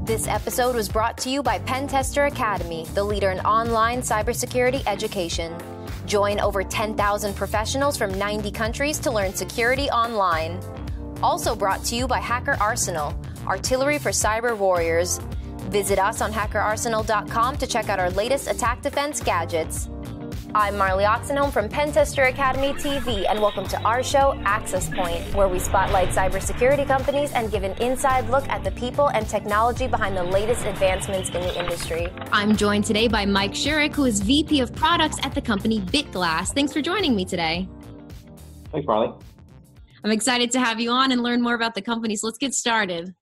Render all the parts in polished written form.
This episode was brought to you by Pen Tester Academy, the leader in online cybersecurity education. Join over 10,000 professionals from 90 countries to learn security online. Also brought to you by Hacker Arsenal, artillery for cyber warriors. Visit us on hackerarsenal.com to check out our latest attack defense gadgets. I'm Marley Oxenholm from Pen Tester Academy TV, and welcome to our show, Access Point, where we spotlight cybersecurity companies and give an inside look at the people and technology behind the latest advancements in the industry. I'm joined today by Mike Shurik, who is VP of Products at the company BitGlass. Thanks for joining me today. Thanks, Marley. I'm excited to have you on and learn more about the company, so let's get started.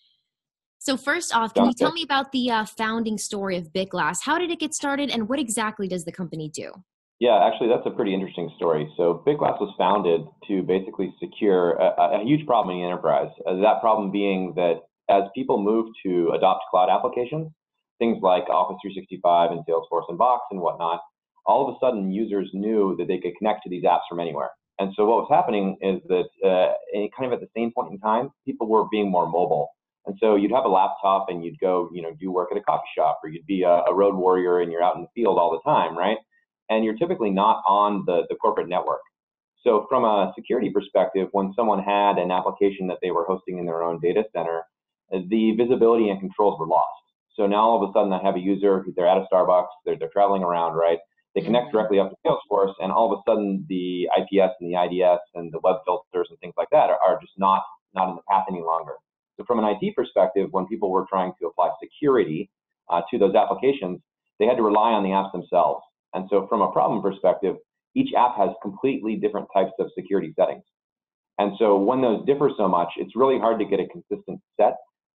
So first off, can you tell me about the founding story of BitGlass? How did it get started, and what exactly does the company do? Yeah, actually, that's a pretty interesting story. So BitGlass was founded to basically secure a huge problem in the enterprise. That problem being that as people move to adopt cloud applications, things like Office 365 and Salesforce and Box and whatnot, all of a sudden users knew that they could connect to these apps from anywhere. And so what was happening is that kind of at the same point in time, people were being more mobile. And so you'd have a laptop and you'd go, do work at a coffee shop, or you'd be a road warrior and you're out in the field all the time, right? And you're typically not on the corporate network. So from a security perspective, when someone had an application that they were hosting in their own data center, the visibility and controls were lost. So now all of a sudden I have a user, they're at a Starbucks, they're traveling around, right? They connect directly up to Salesforce, and all of a sudden the IPS and the IDS and the web filters and things like that are just not in the path any longer. So from an IT perspective, when people were trying to apply security to those applications, they had to rely on the apps themselves. And so from a problem perspective, each app has completely different types of security settings. And so when those differ so much, it's really hard to get a consistent set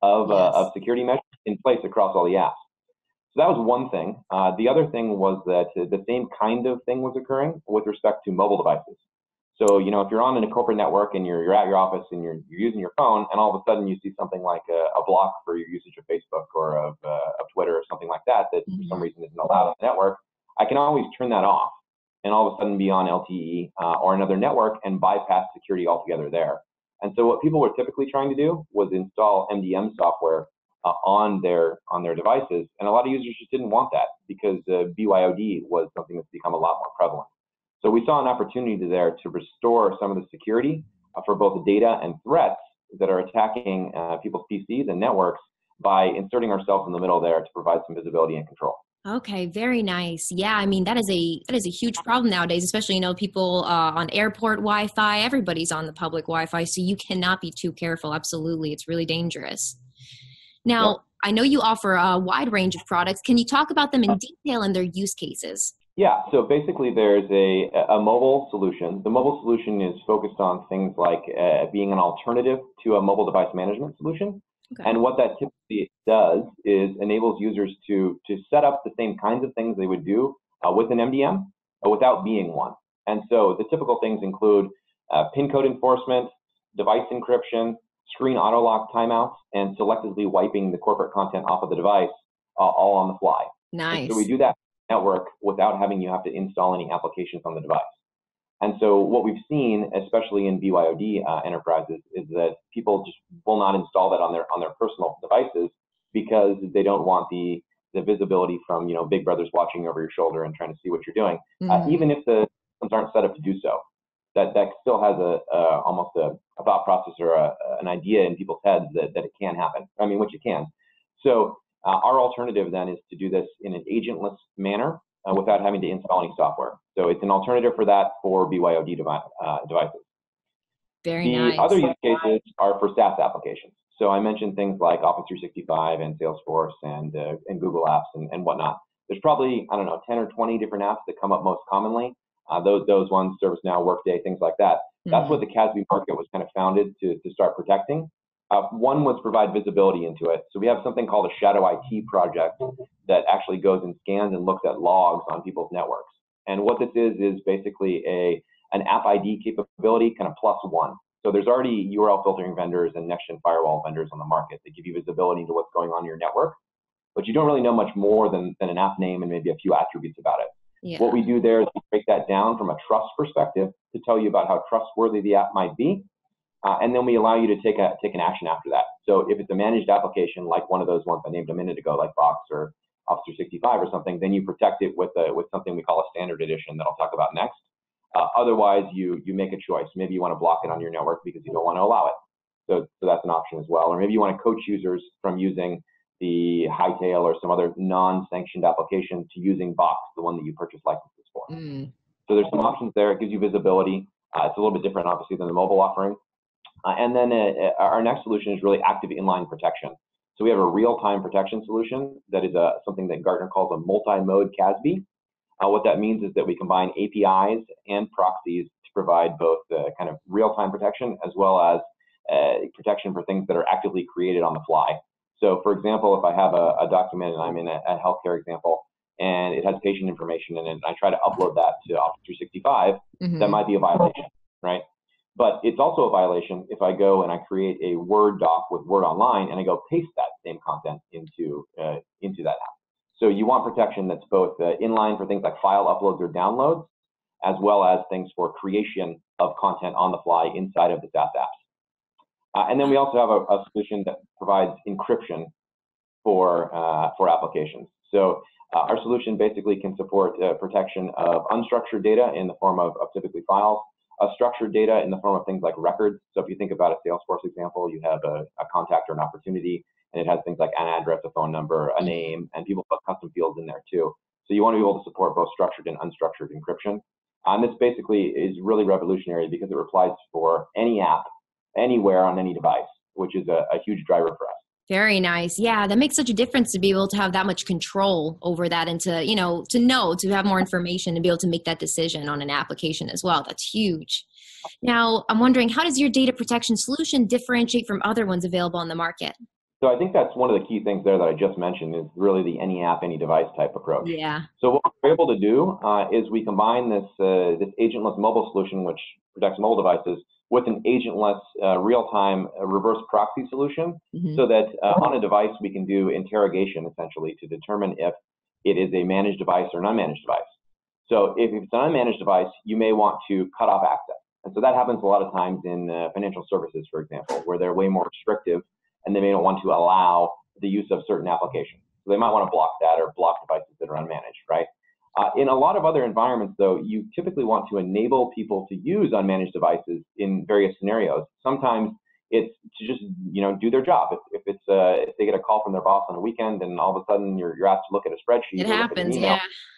of security measures in place across all the apps. So that was one thing. The other thing was that the same kind of thing was occurring with respect to mobile devices. So, if you're on a corporate network and you're at your office and you're using your phone, and all of a sudden you see something like a block for your usage of Facebook or of Twitter or something like that for some reason isn't allowed on the network, I can always turn that off and all of a sudden be on LTE or another network and bypass security altogether there. And so what people were typically trying to do was install MDM software on their devices, and a lot of users just didn't want that because BYOD was something that's become a lot more prevalent. So we saw an opportunity there to restore some of the security for both data and threats that are attacking people's PCs and networks by inserting ourselves in the middle there to provide some visibility and control. Okay, very nice. Yeah, I mean, that is a huge problem nowadays, especially, people on airport Wi-Fi, everybody's on the public Wi-Fi, so you cannot be too careful. Absolutely. It's really dangerous. Now, I know you offer a wide range of products. Can you talk about them in detail and their use cases? Yeah, so basically there's a mobile solution. The mobile solution is focused on things like being an alternative to a mobile device management solution. Okay. And what that typically does is enables users to set up the same kinds of things they would do with an MDM without being one. And so the typical things include PIN code enforcement, device encryption, screen auto lock timeouts, and selectively wiping the corporate content off of the device all on the fly. Nice. And so we do that network without having you have to install any applications on the device. And so what we've seen, especially in BYOD enterprises, is that people just will not install that on their personal devices because they don't want the visibility from big brothers watching over your shoulder and trying to see what you're doing, even if the systems aren't set up to do so. That still has almost a thought process or an idea in people's heads that it can happen. I mean, which it can. So our alternative then is to do this in an agentless manner without having to install any software. So it's an alternative for that for BYOD devices. Very nice. The other use cases are for SaaS applications. So I mentioned things like Office 365 and Salesforce and Google Apps and whatnot. There's probably, 10 or 20 different apps that come up most commonly. Those ones, ServiceNow, Workday, things like that. That's what the CASB market was kind of founded to start protecting. One was provide visibility into it. So we have something called a Shadow IT project that actually goes and scans and looks at logs on people's networks. And what this is basically an app ID capability kind of plus one. So there's already URL filtering vendors and next-gen firewall vendors on the market that give you visibility into what's going on in your network, but you don't really know much more than an app name and maybe a few attributes about it. Yeah. What we do there is we break that down from a trust perspective to tell you about how trustworthy the app might be. and then we allow you to take an action after that. So if it's a managed application, like one of those ones I named a minute ago, like Box or Office 365 or something, then you protect it with something we call a standard edition that I'll talk about next. Otherwise, you make a choice. Maybe you want to block it on your network because you don't want to allow it. So that's an option as well. Or maybe you want to coach users from using the Hightail or some other non-sanctioned application to using Box, the one that you purchased licenses for. So there's some options there. It gives you visibility. It's a little bit different, obviously, than the mobile offering. And then our next solution is really active inline protection. So we have a real-time protection solution that is something that Gartner calls a multi-mode CASB. What that means is that we combine APIs and proxies to provide both kind of real-time protection as well as protection for things that are actively created on the fly. So for example, if I have a document and I'm in a healthcare example and it has patient information in it, and I try to upload that to Office 365, that might be a violation, right? But it's also a violation if I go and I create a Word doc with Word Online and I go paste that same content into that app. So you want protection that's both inline for things like file uploads or downloads, as well as things for creation of content on the fly inside of the SaaS apps. And then we also have a solution that provides encryption for applications. So our solution basically can support protection of unstructured data in the form of typically files, structured data in the form of things like records. So if you think about a Salesforce example, you have a contact or an opportunity, and it has things like an address, a phone number, a name, and people put custom fields in there too. So you want to be able to support both structured and unstructured encryption. And this basically is really revolutionary because it applies for any app, anywhere on any device, which is a huge driver for us. Very nice. Yeah, that makes such a difference to be able to have that much control over that and to have more information and be able to make that decision on an application as well. That's huge. Now, I'm wondering, how does your data protection solution differentiate from other ones available on the market? So I think that's one of the key things there that I just mentioned is really the any app, any device type approach. Yeah. So what we're able to do is we combine this agentless mobile solution, which protects mobile devices, with an agentless real-time reverse proxy solution, so that on a device we can do interrogation essentially to determine if it is a managed device or an unmanaged device. So if it's an unmanaged device, you may want to cut off access. And so that happens a lot of times in financial services, for example, where they're way more restrictive and they may not want to allow the use of certain applications. So they might want to block that or block devices that are unmanaged, right? In a lot of other environments, though, you typically want to enable people to use unmanaged devices in various scenarios. Sometimes it's to just do their job. If they get a call from their boss on the weekend and all of a sudden you're asked to look at a spreadsheet, it happens, email,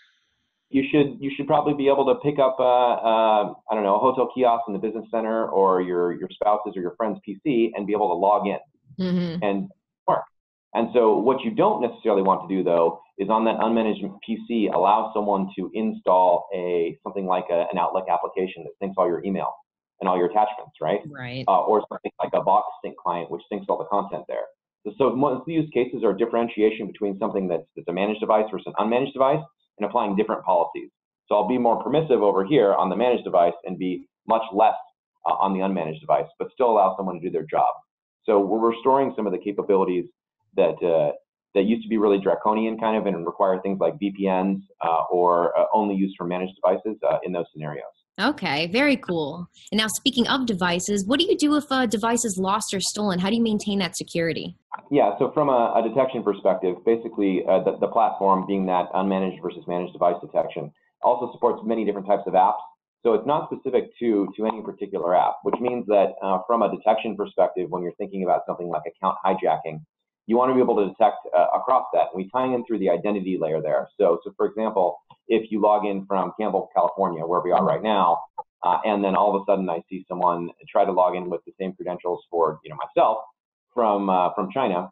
you should probably be able to pick up a hotel kiosk in the business center or your spouse's or your friend's PC and be able to log in and work. And so what you don't necessarily want to do, though, is on that unmanaged PC, allow someone to install something like an Outlook application that syncs all your email and all your attachments, right? Right. Or something like a Box Sync client, which syncs all the content there. So most of the use cases are differentiation between something that's a managed device versus an unmanaged device and applying different policies. So I'll be more permissive over here on the managed device and be much less on the unmanaged device, but still allow someone to do their job. So we're restoring some of the capabilities that used to be really draconian kind of and require things like VPNs or only used for managed devices in those scenarios. Okay, very cool. And now speaking of devices, what do you do if a device is lost or stolen? How do you maintain that security? Yeah, so from a detection perspective, basically the platform being that unmanaged versus managed device detection also supports many different types of apps. So it's not specific to any particular app, which means that from a detection perspective, when you're thinking about something like account hijacking, you want to be able to detect across that. We tie in through the identity layer there. So for example, if you log in from Campbell, California, where we are right now, and then all of a sudden I see someone try to log in with the same credentials for myself from China,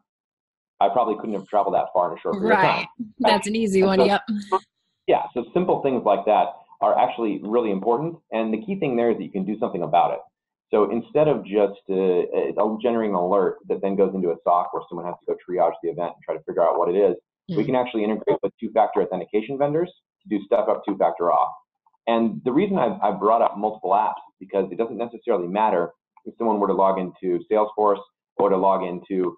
I probably couldn't have traveled that far in a short period of time. That's an easy one. Yep. Yeah. So simple things like that are actually really important. And the key thing there is that you can do something about it. So instead of just generating an alert that then goes into a SOC where someone has to go triage the event and try to figure out what it is, we can actually integrate with two-factor authentication vendors to do step up, two-factor off. And the reason I brought up multiple apps is because it doesn't necessarily matter if someone were to log into Salesforce or to log into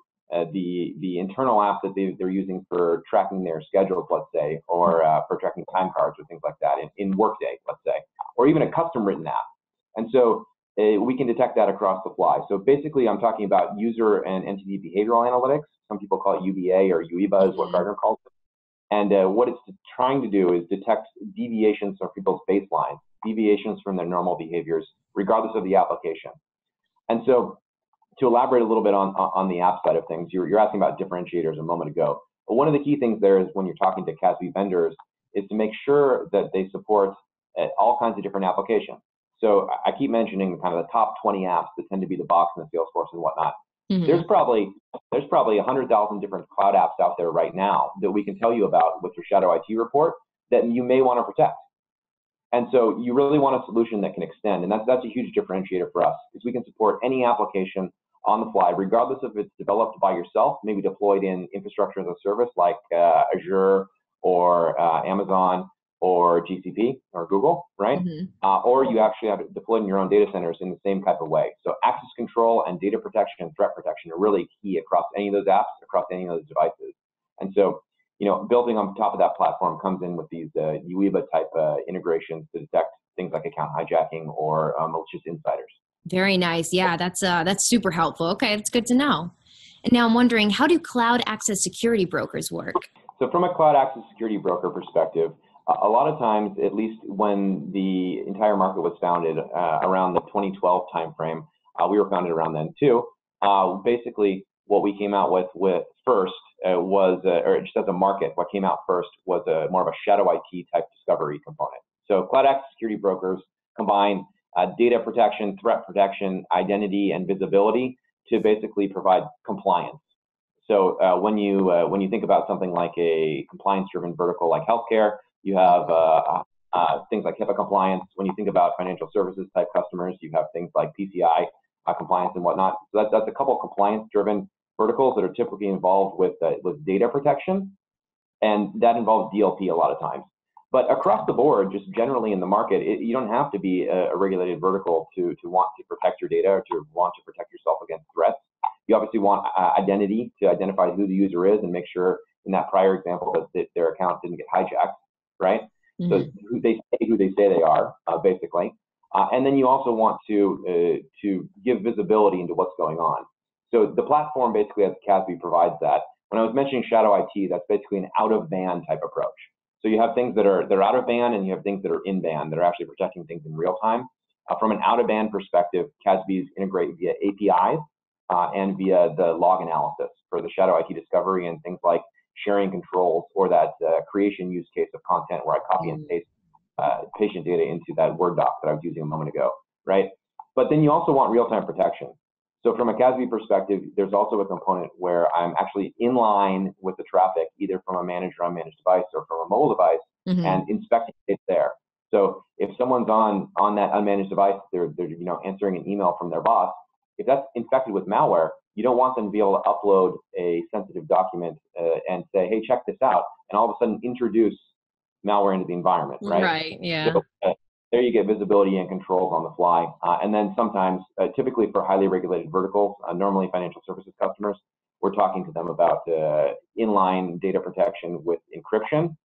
the internal app that they're using for tracking their schedules, let's say, or for tracking time cards or things like that in Workday, let's say, or even a custom written app. And so we can detect that across the fly. So basically, I'm talking about user and entity behavioral analytics. Some people call it UBA or UEBA is what Gartner calls it. And what it's trying to do is detect deviations from people's baselines, deviations from their normal behaviors, regardless of the application. And so to elaborate a little bit on the app side of things, you're asking about differentiators a moment ago. But one of the key things there is when you're talking to CASB vendors is to make sure that they support all kinds of different applications. So I keep mentioning kind of the top 20 apps that tend to be the Box and the Salesforce and whatnot. Mm-hmm. There's probably 100,000 different cloud apps out there right now that we can tell you about with your Shadow IT report that you may want to protect. And so you really want a solution that can extend, and that's a huge differentiator for us, is we can support any application on the fly, regardless if it's developed by yourself, maybe deployed in infrastructure as a service like Azure or Amazon or GCP or Google, right? Mm-hmm. Or you actually have it deployed in your own data centers in the same type of way. So access control and data protection and threat protection are really key across any of those apps, across any of those devices. And so, building on top of that platform comes in with these UEBA type integrations to detect things like account hijacking or malicious insiders. Very nice. Yeah, that's super helpful. Okay, that's good to know. And now I'm wondering, how do cloud access security brokers work? So from a cloud access security broker perspective, a lot of times, at least when the entire market was founded around the 2012 timeframe, we were founded around then too. Basically, what we came out with first was, or just as a market, what came out first was more of a shadow IT type discovery component. So cloud access security brokers combine data protection, threat protection, identity, and visibility to basically provide compliance. So when you think about something like a compliance-driven vertical like healthcare, you have things like HIPAA compliance. When you think about financial services type customers, you have things like PCI compliance and whatnot. So that's a couple of compliance-driven verticals that are typically involved with data protection, and that involves DLP a lot of times. But across the board, just generally in the market, you don't have to be a regulated vertical to want to protect your data or to want to protect yourself against threats. You obviously want identity to identify who the user is and make sure in that prior example that their account didn't get hijacked, right? Mm-hmm. So who they say they are, basically. And then you also want to give visibility into what's going on. So the platform basically as CASB provides that. When I was mentioning shadow IT, that's basically an out-of-band type approach. So you have things that are out of band and you have things that are in band that are actually protecting things in real time. From an out-of-band perspective, CASBs integrate via APIs and via the log analysis for the shadow IT discovery and things like sharing controls or that creation use case of content where I copy and paste patient data into that Word doc that I was using a moment ago, right? But then you also want real-time protection. So from a CASB perspective, there's also a component where I'm actually in line with the traffic, either from a managed or unmanaged device or from a mobile device, and inspecting it there. So if someone's on that unmanaged device, they're answering an email from their boss. If that's infected with malware, you don't want them to be able to upload a sensitive document and say, hey, check this out, and all of a sudden introduce malware into the environment, right? Right, yeah. So, there you get visibility and controls on the fly. And then sometimes, typically for highly regulated verticals, normally financial services customers, we're talking to them about inline data protection with encryption.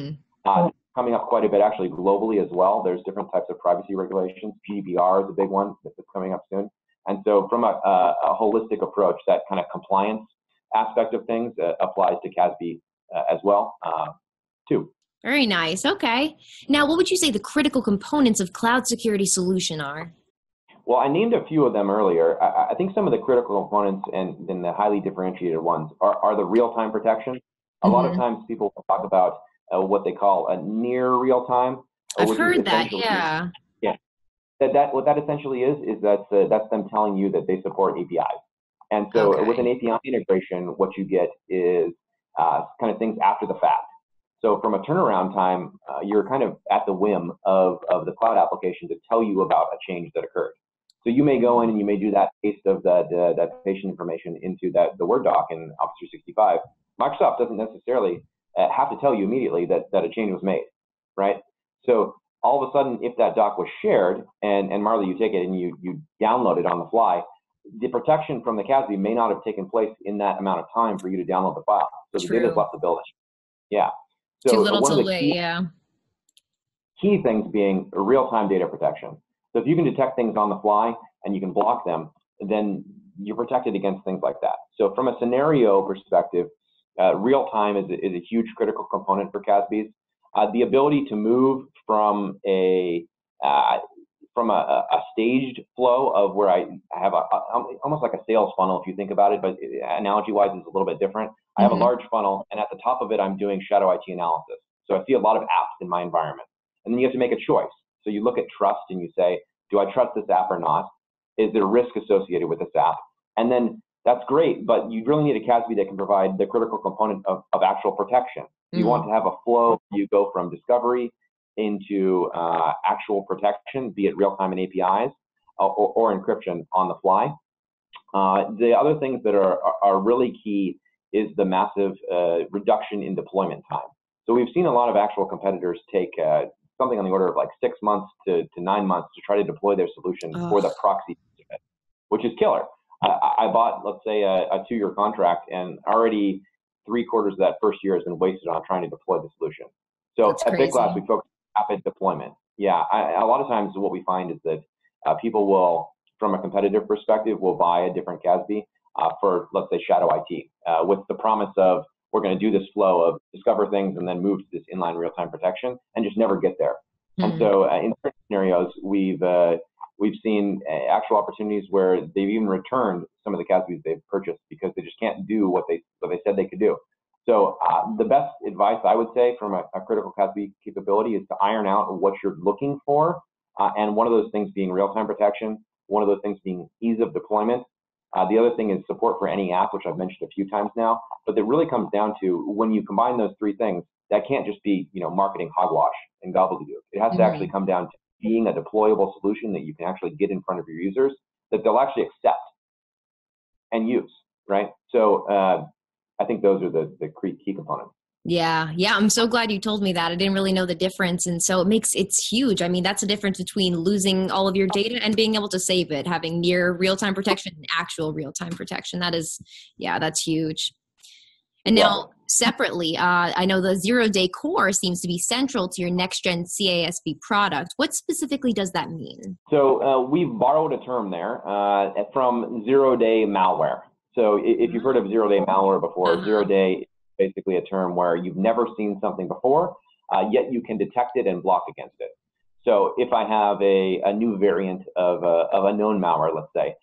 Coming up quite a bit actually globally as well. There's different types of privacy regulations. GDPR is a big one that's coming up soon. And so from a holistic approach, that kind of compliance aspect of things applies to CASB as well, too. Very nice. Okay. Now, what would you say the critical components of cloud security solution are? Well, I named a few of them earlier. I think some of the critical components and then the highly differentiated ones are the real-time protection. A lot of times people talk about what they call a near real-time. I've heard that, yeah. Yeah. What that essentially is that's them telling you that they support APIs. And so with an API integration, what you get is kind of things after the fact. So from a turnaround time, you're kind of at the whim of the cloud application to tell you about a change that occurred. So you may go in and you may do that paste of that patient information into the Word doc in Office 365. Microsoft doesn't necessarily have to tell you immediately that a change was made, right? So all of a sudden, if that doc was shared, and Marley, you take it and you download it on the fly, the protection from the CASB may not have taken place in that amount of time for you to download the file. So the data's left the building. Yeah. So too little too late, yeah. Key things being real-time data protection. So if you can detect things on the fly and you can block them, then you're protected against things like that. So from a scenario perspective, real time is a huge critical component for CASBs. The ability to move from a staged flow of where I have almost like a sales funnel, if you think about it, but analogy-wise is a little bit different. I have a large funnel, and at the top of it, I'm doing shadow IT analysis. So I see a lot of apps in my environment. And then you have to make a choice. So you look at trust and you say, do I trust this app or not? Is there risk associated with this app? And then that's great, but you really need a CASB that can provide the critical component of actual protection. You want to have a flow. You go from discovery into actual protection, be it real-time and APIs or encryption on the fly. The other things that are really key is the massive reduction in deployment time. So we've seen a lot of actual competitors take something on the order of like 6 months to 9 months to try to deploy their solution for the proxy, which is killer. I bought, let's say, a 2-year contract, and already 3/4 of that first year has been wasted on trying to deploy the solution. So at Big Glass, we focus on rapid deployment. Yeah, a lot of times what we find is that people will, from a competitive perspective, will buy a different CASB for, let's say, shadow IT with the promise of, we're going to do this flow of discover things and then move to this inline real-time protection, and just never get there. And so in certain scenarios, we've seen actual opportunities where they've even returned some of the CASBs they've purchased because they just can't do what they said they could do. So the best advice I would say from a critical CASB capability is to iron out what you're looking for, and one of those things being real-time protection, one of those things being ease of deployment. The other thing is support for any app, which I've mentioned a few times now. But it really comes down to, when you combine those three things, that can't just be, marketing hogwash and gobbledygook. It has to actually come down to being a deployable solution that you can actually get in front of your users, that they'll actually accept and use, right? So I think those are the key components. Yeah. I'm so glad you told me that. I didn't really know the difference. And so it's huge. I mean, that's the difference between losing all of your data and being able to save it, having near real-time protection and actual real-time protection. That's huge. And now separately, I know the zero-day core seems to be central to your next-gen CASB product. What specifically does that mean? So we've borrowed a term there from zero-day malware. So if you've heard of zero-day malware before, zero-day basically a term where you've never seen something before, yet you can detect it and block against it. So if I have a new variant of a known malware, let's say,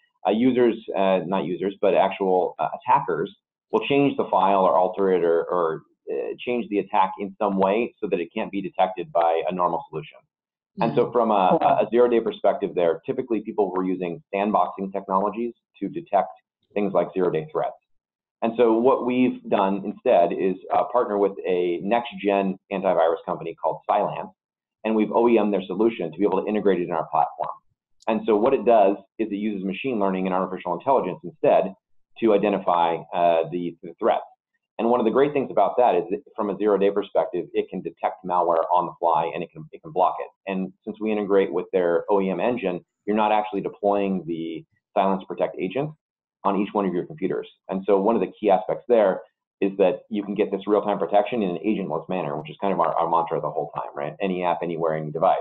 not users, but actual attackers will change the file or alter it or change the attack in some way so that it can't be detected by a normal solution. And so from a zero-day perspective there, typically people were using sandboxing technologies to detect things like zero-day threats. And so what we've done instead is partner with a next-gen antivirus company called Cylance, and we've OEM'd their solution to be able to integrate it in our platform. And so what it does is it uses machine learning and artificial intelligence instead to identify the threats. And one of the great things about that is that from a zero-day perspective, it can detect malware on the fly and it can block it. And since we integrate with their OEM engine, you're not actually deploying the Cylance Protect agent on each one of your computers. And so one of the key aspects there is that you can get this real-time protection in an agentless manner, which is kind of our mantra the whole time, right? Any app, anywhere, any device.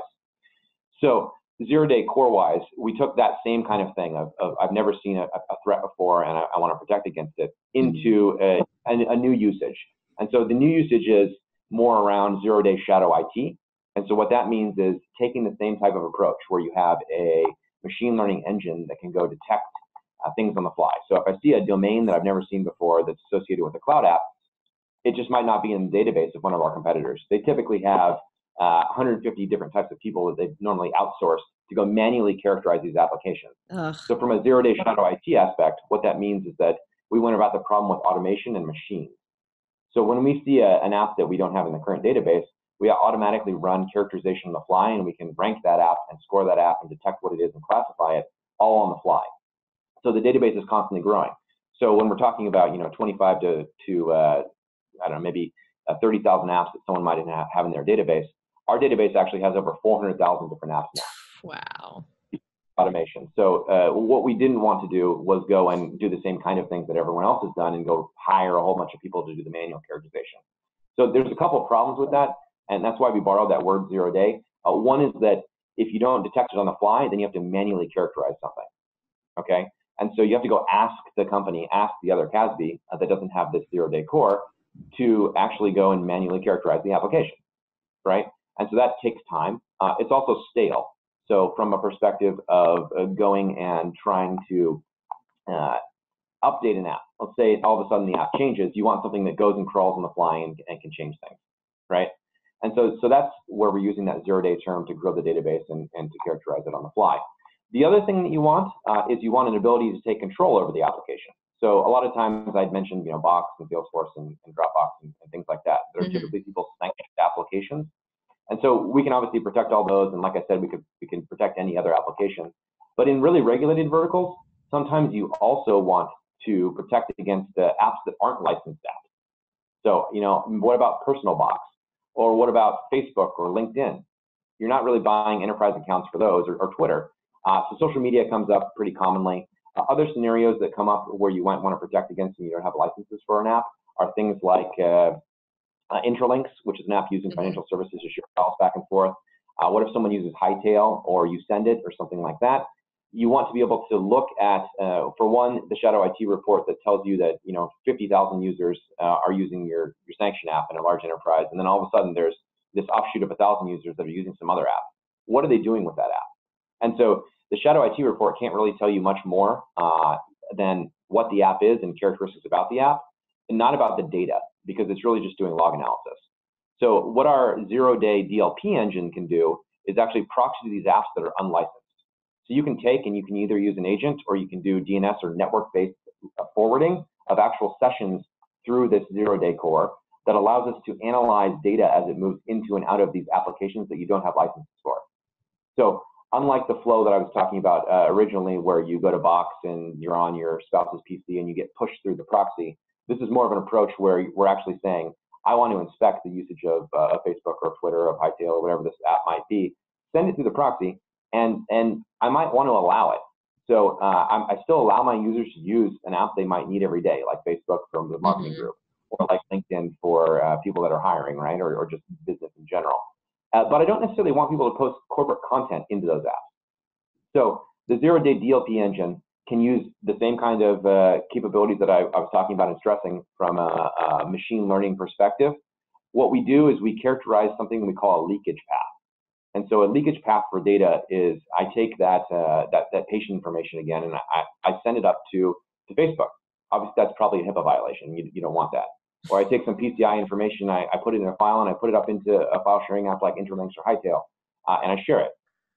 So zero-day core-wise, we took that same kind of thing of I've never seen a threat before and I want to protect against it into a new usage. And so the new usage is more around zero-day shadow IT. And so what that means is taking the same type of approach where you have a machine learning engine that can go detect things on the fly. So if I see a domain that I've never seen before that's associated with a cloud app, it just might not be in the database of one of our competitors. They typically have 150 different types of people that they've normally outsourced to go manually characterize these applications. So from a zero-day shadow IT aspect, what that means is that we went about the problem with automation and machines. So when we see an app that we don't have in the current database, we automatically run characterization on the fly, and we can rank that app and score that app and detect what it is and classify it all on the fly. So the database is constantly growing. So when we're talking about 25 to I don't know, maybe 30,000 apps that someone might have in their database, our database actually has over 400,000 different apps now. Wow. Automation. So what we didn't want to do was go and do the same kind of things that everyone else has done and go hire a whole bunch of people to do the manual characterization. So there's a couple of problems with that, and that's why we borrowed that word zero day. One is that if you don't detect it on the fly, then you have to manually characterize something, okay? And so you have to go ask the company, ask the other CASB that doesn't have this zero-day core to actually go and manually characterize the application, right? And so that takes time. It's also stale. So from a perspective of going and trying to update an app, let's say all of a sudden the app changes, you want something that goes and crawls on the fly and can change things, right? And so that's where we're using that zero-day term to grow the database and to characterize it on the fly. The other thing that you want is you want an ability to take control over the application. So a lot of times I'd mentioned, Box and Salesforce and Dropbox and things like that. They're typically people's sanctioned applications. And so we can obviously protect all those. And like I said, we can protect any other application. But in really regulated verticals, sometimes you also want to protect against the apps that aren't licensed apps. So, what about Personal Box? Or what about Facebook or LinkedIn? You're not really buying enterprise accounts for those, or Twitter. So social media comes up pretty commonly. Other scenarios that come up where you might want to protect against and you don't have licenses for an app are things like Intralinks, which is an app using financial services to share files back and forth. What if someone uses Hightail or YouSendIt or something like that? You want to be able to look at, for one, the Shadow IT report that tells you that 50,000 users are using your sanction app in a large enterprise, and then all of a sudden there's this offshoot of 1,000 users that are using some other app. What are they doing with that app? And so the Shadow IT report can't really tell you much more than what the app is and characteristics about the app, and not about the data, because it's really just doing log analysis. So what our zero-day DLP engine can do is actually proxy these apps that are unlicensed. So you can take and you can either use an agent or you can do DNS or network-based forwarding of actual sessions through this zero-day core that allows us to analyze data as it moves into and out of these applications that you don't have licenses for. So unlike the flow that I was talking about originally, where you go to Box and you're on your spouse's PC and you get pushed through the proxy, this is more of an approach where we're actually saying, I want to inspect the usage of Facebook or Twitter or Hightail or whatever this app might be, send it through the proxy, and I might want to allow it. So I still allow my users to use an app they might need every day, like Facebook from the marketing group, or like LinkedIn for people that are hiring, right, or just business in general. But I don't necessarily want people to post corporate content into those apps. So the zero-day DLP engine can use the same kind of capabilities that I was talking about and stressing from a machine learning perspective. What we do is we characterize something we call a leakage path. And so a leakage path for data is I take that patient information again and I send it up to Facebook. Obviously, that's probably a HIPAA violation. You don't want that. Or I take some PCI information, I put it in a file, and I put it up into a file sharing app like Intralinks or Hightail, and I share it.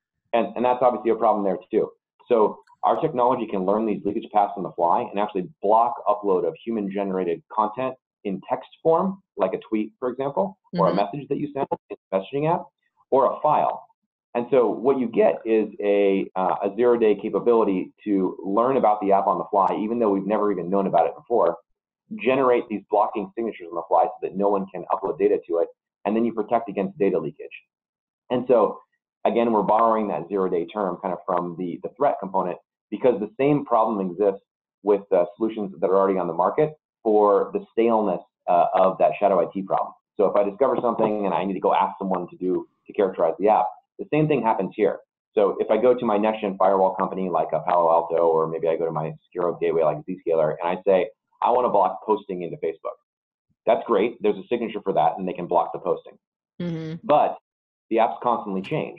And that's obviously a problem there too. So our technology can learn these leakage paths on the fly and actually block upload of human-generated content in text form, like a tweet, for example, or a message that you send in a messaging app, or a file. And so what you get is a zero-day capability to learn about the app on the fly, even though we've never even known about it before, generate these blocking signatures on the fly so that no one can upload data to it, and then you protect against data leakage. And so, again, we're borrowing that zero-day term kind of from the threat component, because the same problem exists with solutions that are already on the market for the staleness of that shadow IT problem. So if I discover something and I need to go ask someone to characterize the app, the same thing happens here. So if I go to my next-gen firewall company like a Palo Alto, or maybe I go to my secure gateway like Zscaler, and I say, I want to block posting into Facebook. That's great. There's a signature for that, and they can block the posting. But the apps constantly change.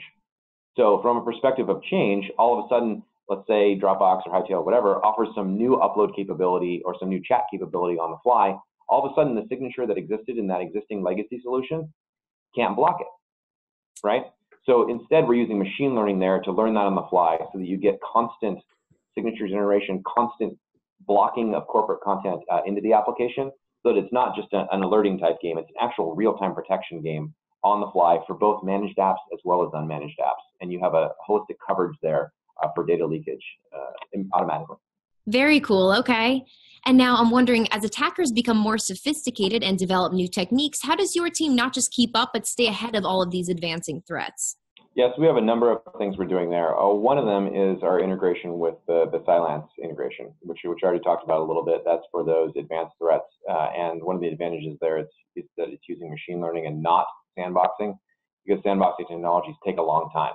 So from a perspective of change, all of a sudden, let's say Dropbox or Hightail or whatever offers some new upload capability or some new chat capability on the fly. All of a sudden, the signature that existed in that existing legacy solution can't block it, right? So instead, we're using machine learning there to learn that on the fly so that you get constant signature generation, constant blocking of corporate content into the application, so that it's not just an alerting type game, it's an actual real-time protection game on the fly for both managed apps as well as unmanaged apps. And you have a holistic coverage there for data leakage automatically. Very cool. Okay. And now I'm wondering, as attackers become more sophisticated and develop new techniques, how does your team not just keep up, but stay ahead of all of these advancing threats? Yes, we have a number of things we're doing there. One of them is our integration with the Cylance integration, which I already talked about a little bit. That's for those advanced threats. And one of the advantages there is that it's using machine learning and not sandboxing, because sandboxing technologies take a long time.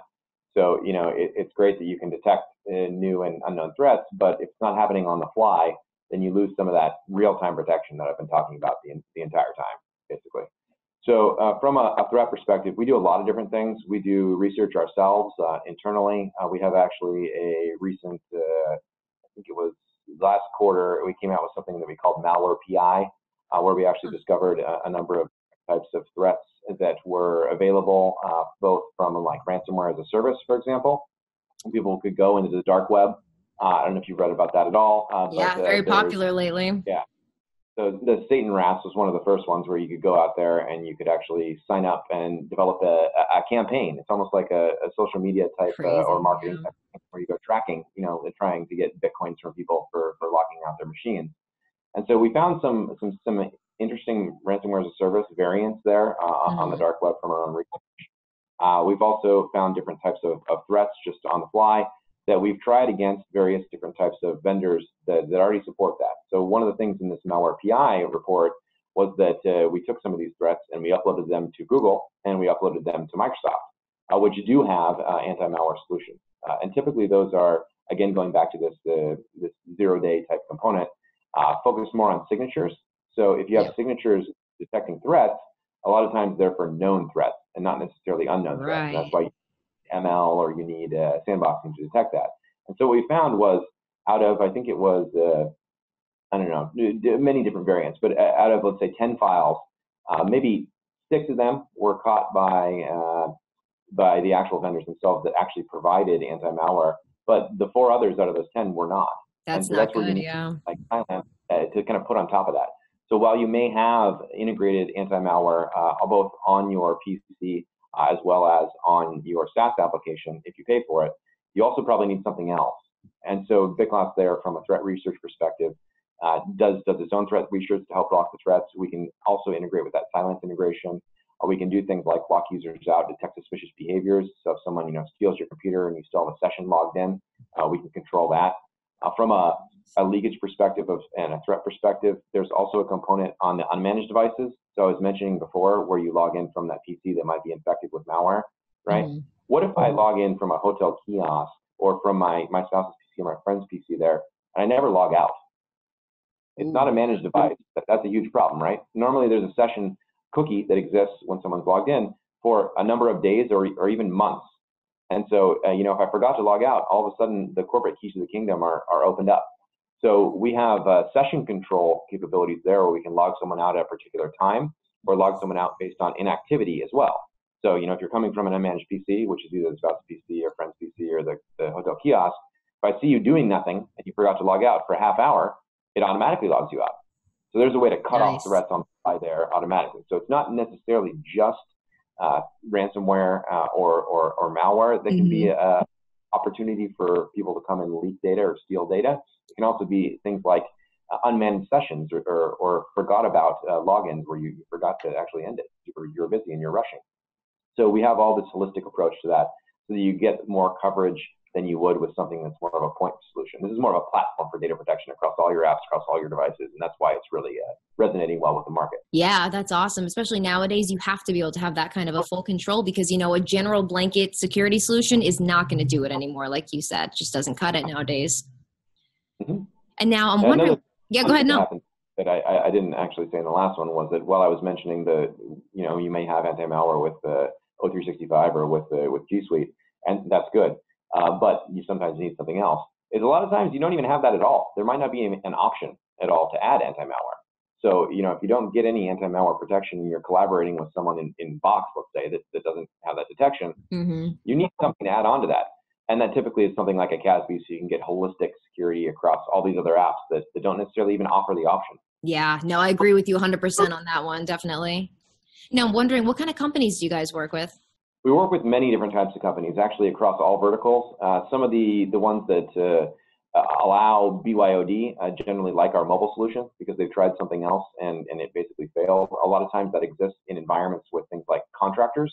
So, it's great that you can detect new and unknown threats, but if it's not happening on the fly, then you lose some of that real-time protection that I've been talking about the entire time, basically. So from a threat perspective, we do a lot of different things. We do research ourselves internally. We have actually a recent, I think it was last quarter, we came out with something that we called Malware PI, where we actually discovered a number of types of threats that were available, both from like ransomware as a service, for example. People could go into the dark web. I don't know if you've read about that at all. Yeah, but, very popular lately. Yeah. So the Satan Rats was one of the first ones where you could go out there and you could actually sign up and develop a campaign. It's almost like a social media type or marketing type where you go tracking, trying to get Bitcoins from people for locking out their machines. And so we found some interesting ransomware as a service variants there on the dark web from our own research. We've also found different types of threats just on the fly that we've tried against various different types of vendors that already support that. So one of the things in this Malware PI report was that we took some of these threats and we uploaded them to Google and we uploaded them to Microsoft, which do have anti-malware solutions. And typically those are, again, going back to this zero-day type component, focused more on signatures. So if you have signatures detecting threats, a lot of times they're for known threats and not necessarily unknown threats. That's why ML or you need sandboxing to detect that. And so what we found was out of, I think it was, I don't know, many different variants, but out of, let's say, 10 files, maybe 6 of them were caught by the actual vendors themselves that actually provided anti-malware, but the 4 others out of those 10 were not. That's not good, yeah. Like Thailand, to kind of put on top of that. So while you may have integrated anti-malware both on your PC as well as on your SaaS application, if you pay for it, you also probably need something else. And so BitGlass there, from a threat research perspective, does its own threat research to help block the threats. We can also integrate with that silence integration. We can do things like lock users out, detect suspicious behaviors. So if someone steals your computer and you still have a session logged in, we can control that. From a leakage perspective and a threat perspective, there's also a component on the unmanaged devices. So I was mentioning before where you log in from that PC that might be infected with malware, right? Mm-hmm. What if I log in from a hotel kiosk or from my spouse's PC or my friend's PC there, and I never log out? It's not a managed device. That's a huge problem, right? Normally there's a session cookie that exists when someone's logged in for a number of days or even months. And so, if I forgot to log out, all of a sudden the corporate keys to the kingdom are opened up. So we have session control capabilities there where we can log someone out at a particular time or log someone out based on inactivity as well. So, if you're coming from an unmanaged PC, which is either the spouse's PC or friend's PC or the hotel kiosk, if I see you doing nothing and you forgot to log out for a half hour, it automatically logs you out. So there's a way to cut off threats on the fly there automatically. So it's not necessarily just ransomware or malware that can be an opportunity for people to come and leak data or steal data. It can also be things like unmanaged sessions or forgot about logins where you forgot to actually end it. You're busy and you're rushing. So we have all this holistic approach to that so that you get more coverage than you would with something that's more of a point solution. This is more of a platform for data protection across all your apps, across all your devices, and that's why it's really resonating well with the market. Yeah, that's awesome. Especially nowadays, you have to be able to have that kind of a full control because, a general blanket security solution is not going to do it anymore. Like you said, it just doesn't cut it nowadays. Mm-hmm. And now I'm wondering, go ahead. No. That I didn't actually say in the last one was that while I was mentioning you may have anti-malware with O365 or with G Suite, and that's good. But you sometimes need something else. A lot of times you don't even have that at all. There might not be an option at all to add anti-malware. So, if you don't get any anti-malware protection and you're collaborating with someone in Box, let's say, that doesn't have that detection, you need something to add on to that. And that typically is something like a CASB, so you can get holistic security across all these other apps that don't necessarily even offer the option. Yeah, no, I agree with you 100% on that one, definitely. Now, I'm wondering, what kind of companies do you guys work with? We work with many different types of companies, actually across all verticals. Some of the ones that allow BYOD generally like our mobile solution because they've tried something else and it basically failed. A lot of times that exists in environments with things like contractors.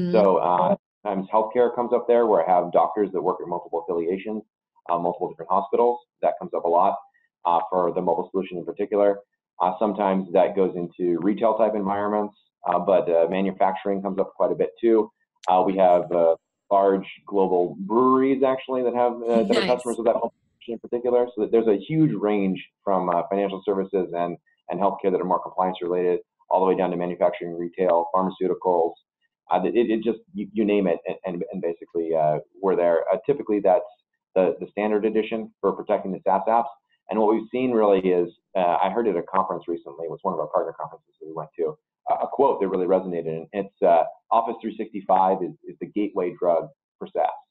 So sometimes healthcare comes up there where I have doctors that work at multiple affiliations, multiple different hospitals. That comes up a lot for the mobile solution in particular. Sometimes that goes into retail type environments, but manufacturing comes up quite a bit too. We have large global breweries actually that have that Nice. are customers of that home in particular. So that there's a huge range from financial services and healthcare that are more compliance related, all the way down to manufacturing, retail, pharmaceuticals. It just you name it, and basically we're there. Typically, that's the standard edition for protecting the SaaS apps. And what we've seen really is, I heard at a conference recently, it was one of our partner conferences that we went to, a quote that really resonated. And it's Office 365 is the gateway drug for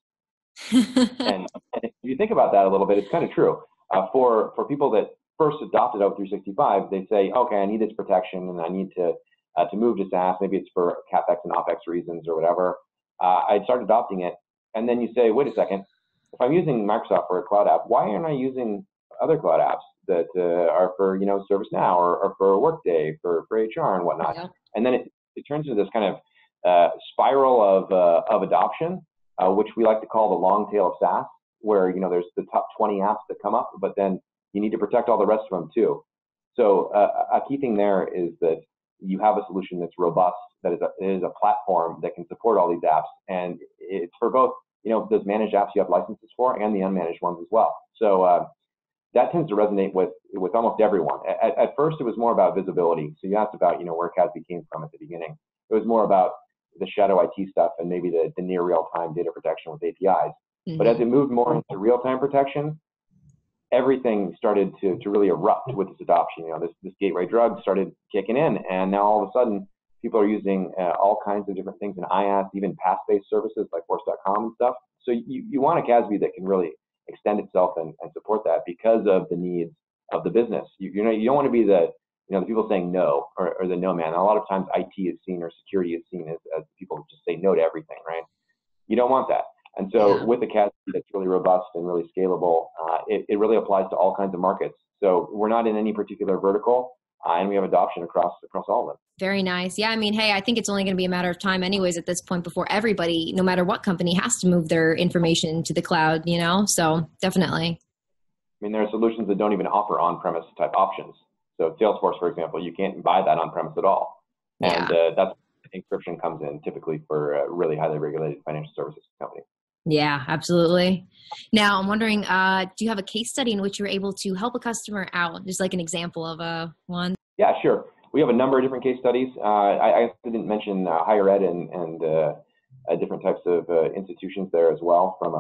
SaaS. and if you think about that a little bit, it's kind of true. For people that first adopted Office 365, they say, okay, I need this protection and I need to move to SaaS. Maybe it's for CapEx and OpEx reasons or whatever. I'd start adopting it. And then you say, wait a second, if I'm using Microsoft for a cloud app, why aren't I using other cloud apps that are for, ServiceNow or for Workday, for HR and whatnot? Yeah. And then it turns into this kind of spiral of adoption, which we like to call the long tail of SaaS, where, there's the top 20 apps that come up, but then you need to protect all the rest of them too. So a key thing there is that you have a solution that's robust, that is a platform that can support all these apps. And it's for both, those managed apps you have licenses for and the unmanaged ones as well. So that tends to resonate with almost everyone. At first, it was more about visibility. So you asked about, where CASB came from at the beginning. It was more about the shadow IT stuff and maybe the near real-time data protection with APIs. Mm-hmm. But as it moved more into real-time protection, everything started to really erupt with this adoption. This gateway drug started kicking in, and now all of a sudden, people are using all kinds of different things in IaaS, even PaaS-based services like Force.com and stuff. So you want a CASB that can really extend itself and support that because of the needs of the business. You don't want to be the people saying no or the no man. A lot of times IT is seen or security is seen as people just say no to everything, right? You don't want that. And so with a CASB that's really robust and really scalable, it really applies to all kinds of markets. So we're not in any particular vertical, and we have adoption across all of them. Very nice. Yeah, I mean, hey, I think it's only going to be a matter of time anyways at this point before everybody, no matter what company, has to move their information to the cloud, So definitely. I mean, there are solutions that don't even offer on-premise type options. So Salesforce, for example, you can't buy that on-premise at all. And that's where encryption comes in typically for really highly regulated financial services companies. Yeah, absolutely. Now, I'm wondering, do you have a case study in which you were able to help a customer out? Just like an example of one. Yeah, sure. We have a number of different case studies. I didn't mention higher ed and different types of institutions there as well from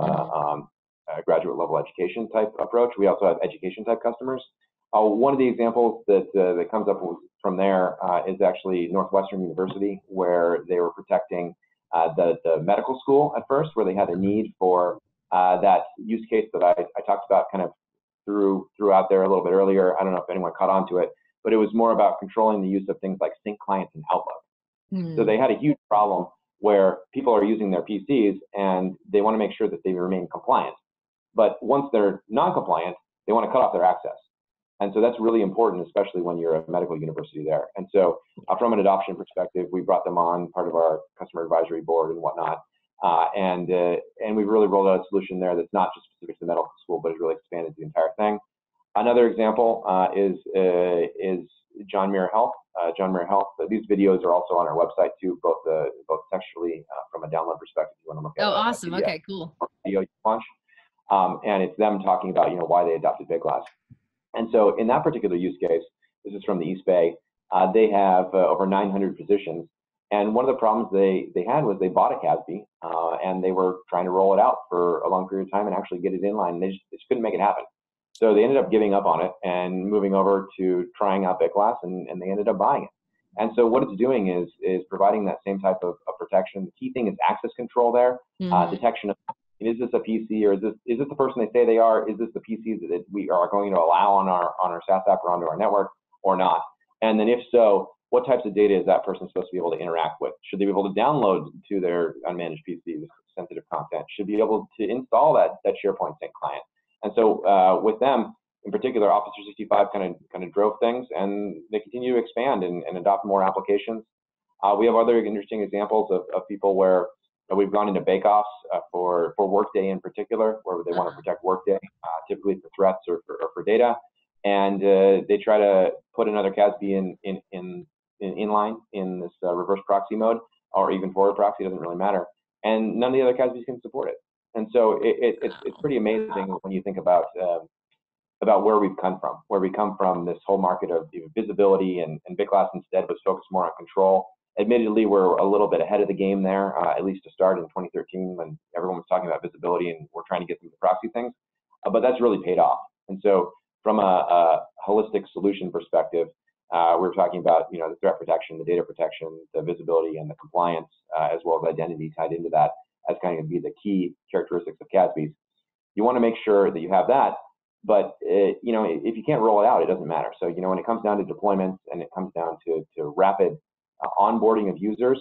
a graduate level education type approach. We also have education type customers. One of the examples that comes up from there is actually Northwestern University, where they were protecting the medical school at first, where they had a need for that use case that I talked about kind of throughout there a little bit earlier. I don't know if anyone caught on to it, but it was more about controlling the use of things like sync clients and Outlook. So they had a huge problem where people are using their PCs and they want to make sure that they remain compliant. But once they're non-compliant, they want to cut off their access. And so that's really important, especially when you're a medical university there. And so from an adoption perspective, we brought them on part of our customer advisory board and whatnot. And we've really rolled out a solution there that's not just specific to the medical school, but has really expanded the entire thing. Another example is John Muir Health. John Muir Health. These videos are also on our website too, both textually from a download perspective. If you want to look at. Oh, awesome! Okay, cool. Video launch, and it's them talking about why they adopted Big Glass. And so in that particular use case, this is from the East Bay. They have over 900 physicians, and one of the problems they had was they bought a CASB and they were trying to roll it out for a long period of time and actually get it in line. And they just couldn't make it happen. So they ended up giving up on it and moving over to trying out BitGlass, and they ended up buying it. And so what it's doing is providing that same type of protection. The key thing is access control there, detection of, is this a PC or is this the person they say they are? Is this the PC that we are going to allow on our SaaS app or onto our network or not? And then if so, what types of data is that person supposed to be able to interact with? Should they be able to download to their unmanaged PC sensitive content? Should be able to install that SharePoint sync client? And so with them, in particular, Office 365 kind of drove things, and they continue to expand and adopt more applications. We have other interesting examples of people where we've gone into bake-offs for Workday in particular, where they want to protect Workday, typically for threats or for data, and they try to put another CASB in line in this reverse proxy mode, or even forward proxy, doesn't really matter. and none of the other CASBs can support it. And so it's pretty amazing when you think about where we've come from. Where we come from, this whole market of visibility, and Bitglass instead was focused more on control. Admittedly, we're a little bit ahead of the game there, at least to start in 2013 when everyone was talking about visibility and we're trying to get them to proxy things. But that's really paid off. And so from a holistic solution perspective, we're talking about the threat protection, the data protection, the visibility, and the compliance, as well as identity tied into that as kind of be the key characteristics of CASBs. You want to make sure that you have that, but if you can't roll it out, it doesn't matter. So when it comes down to deployments and it comes down to rapid onboarding of users,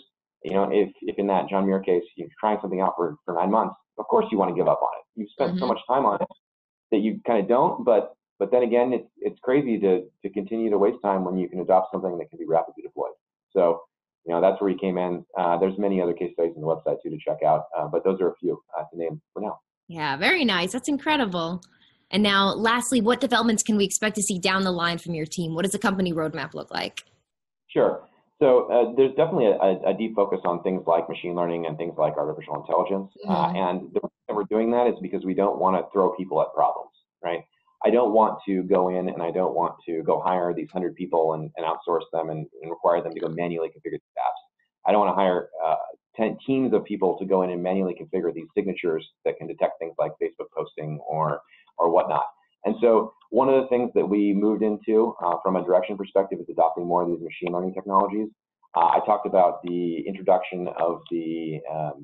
if in that John Muir case you're trying something out for 9 months, of course you want to give up on it. You've spent so much time on it that you kind of don't, but then again, it's crazy to continue to waste time when you can adopt something that can be rapidly deployed. So that's where he came in. There's many other case studies on the website too to check out, but those are a few to name for now. Yeah, very nice. That's incredible. And now, lastly, what developments can we expect to see down the line from your team? What does the company roadmap look like? Sure. So there's definitely a deep focus on things like machine learning and things like artificial intelligence. And the reason we're doing that is because we don't want to throw people at problems, right? I don't want to go in and I don't want to go hire these 100 people and outsource them and require them to go manually configure these apps. I don't want to hire 10 teams of people to go in and manually configure these signatures that can detect things like Facebook posting or whatnot. And so one of the things that we moved into from a direction perspective is adopting more of these machine learning technologies. I talked about the introduction of the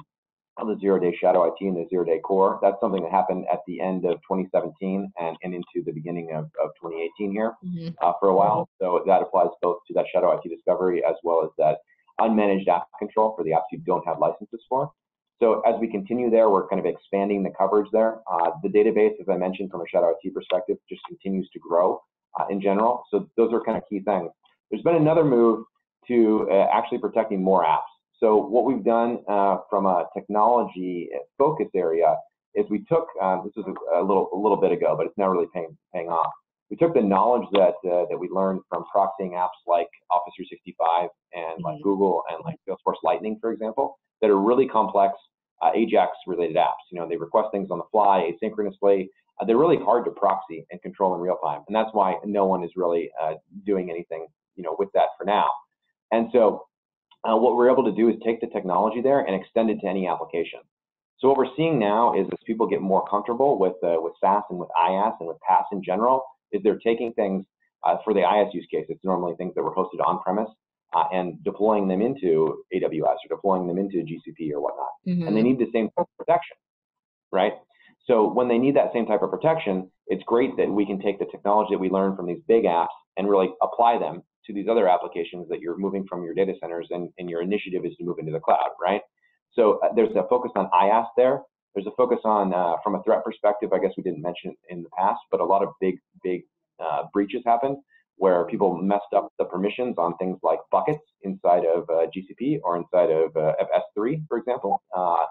zero-day shadow IT and the zero-day core. That's something that happened at the end of 2017 and into the beginning of 2018 here for a while. So that applies both to that shadow IT discovery as well as that unmanaged app control for the apps you don't have licenses for. So as we continue there, we're kind of expanding the coverage there. The database, as I mentioned, from a shadow IT perspective, just continues to grow in general. So those are kind of key things. There's been another move to actually protecting more apps. So what we've done from a technology focus area is we took, this was a little bit ago, but it's now really paying off. We took the knowledge that we learned from proxying apps like Office 365 and like Google and like Salesforce Lightning, for example, that are really complex AJAX-related apps. They request things on the fly, asynchronously. They're really hard to proxy and control in real time, and that's why no one is really doing anything, with that for now. And so what we're able to do is take the technology there and extend it to any application. So what we're seeing now is as people get more comfortable with SaaS and with IaaS and with PaaS in general, is they're taking things for the IaaS use case. It's normally things that were hosted on-premise and deploying them into AWS or deploying them into GCP or whatnot. And they need the same type of protection, right? So when they need that same type of protection, it's great that we can take the technology that we learn from these big apps and really apply them to these other applications that you're moving from your data centers, and your initiative is to move into the cloud, right? So there's a focus on IaaS there. There's a focus on, from a threat perspective, I guess we didn't mention it in the past, but a lot of big breaches happened where people messed up the permissions on things like buckets inside of GCP or inside of S3, for example.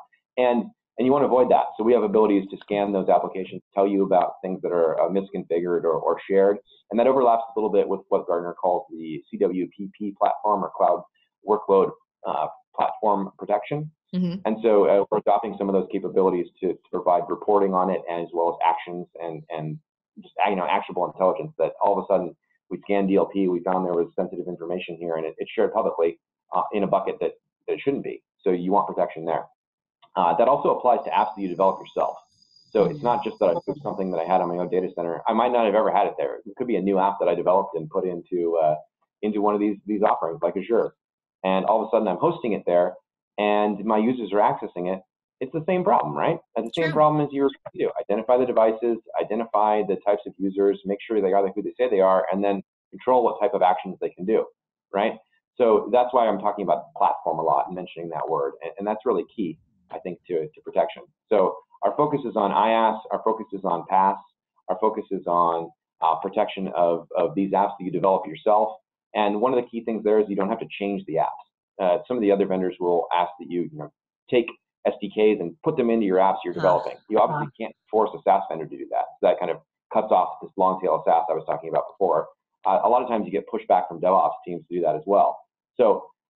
And you want to avoid that. So we have abilities to scan those applications, tell you about things that are misconfigured or shared. And that overlaps a little bit with what Gartner calls the CWPP platform, or Cloud Workload Platform Protection. And so we're adopting some of those capabilities to provide reporting on it, as well as actions and just actionable intelligence that all of a sudden we scanned DLP, we found there was sensitive information here, and it's shared publicly in a bucket that it shouldn't be. So you want protection there. That also applies to apps that you develop yourself. So it's not just that I took something that I had on my own data center. I might not have ever had it there. It could be a new app that I developed and put into one of these offerings like Azure. And all of a sudden I'm hosting it there and my users are accessing it. It's the same problem, right? And the same problem as you were trying to do. Identify the devices, identify the types of users, make sure they are who they say they are, and then control what type of actions they can do, right? So that's why I'm talking about platform a lot and mentioning that word. And that's really key, I think, to protection. So our focus is on IaaS, our focus is on PaaS, our focus is on protection of these apps that you develop yourself. And one of the key things there is you don't have to change the apps. Some of the other vendors will ask that you take SDKs and put them into your apps you're developing. You obviously can't force a SaaS vendor to do that. So that kind of cuts off this long tail of SaaS I was talking about before. A lot of times you get pushback from DevOps teams to do that as well. So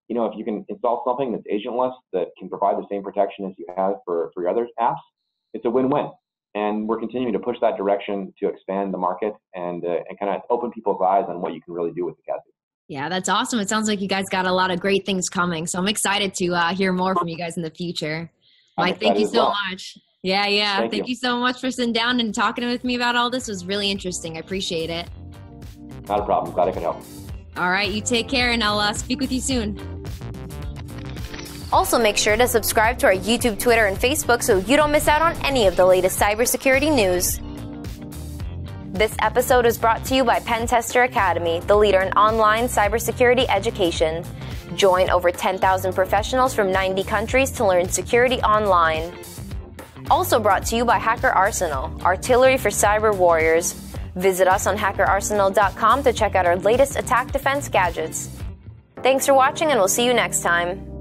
if you can install something that's agentless that can provide the same protection as you have for your other apps, it's a win-win. And we're continuing to push that direction to expand the market and kind of open people's eyes on what you can really do with the CASB. Yeah, that's awesome. It sounds like you guys got a lot of great things coming. So I'm excited to hear more from you guys in the future. Mike, thank you so much. Yeah. Thank you so much for sitting down and talking with me about all this. It was really interesting. I appreciate it. Not a problem. Glad I could help. All right, you take care, and I'll speak with you soon. Also, make sure to subscribe to our YouTube, Twitter, and Facebook so you don't miss out on any of the latest cybersecurity news. This episode is brought to you by Pen Tester Academy, the leader in online cybersecurity education. Join over 10,000 professionals from 90 countries to learn security online. Also brought to you by Hacker Arsenal, artillery for cyber warriors. Visit us on hackerarsenal.com to check out our latest attack defense gadgets. Thanks for watching, and we'll see you next time.